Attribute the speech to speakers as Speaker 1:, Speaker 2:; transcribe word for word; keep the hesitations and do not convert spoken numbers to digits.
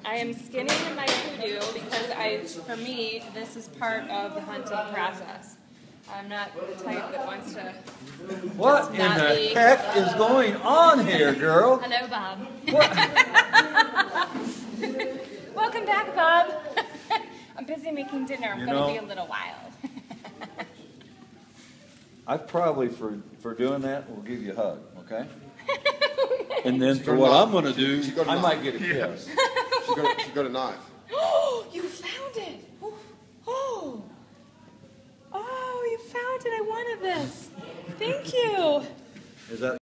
Speaker 1: I am skinning my kudu because I, for me, this is part of the hunting process. I'm not the type that wants to.
Speaker 2: What in
Speaker 1: not
Speaker 2: the
Speaker 1: be.
Speaker 2: heck is going on here, girl?
Speaker 1: Hello, Bob.
Speaker 2: What?
Speaker 1: Welcome back, Bob. I'm busy making dinner. I'm
Speaker 2: You
Speaker 1: going
Speaker 2: know,
Speaker 1: to be a little wild.
Speaker 2: I probably, for, for doing that, will give you a hug, okay? And then for
Speaker 3: gonna
Speaker 2: what
Speaker 3: knock.
Speaker 2: I'm going to do,
Speaker 3: She's gonna
Speaker 2: I
Speaker 3: knock.
Speaker 2: might get a kiss.
Speaker 3: She got, she got a knife.
Speaker 1: Oh, you found it. Oh, oh, oh, you found it. I wanted this. Thank you.
Speaker 2: Is that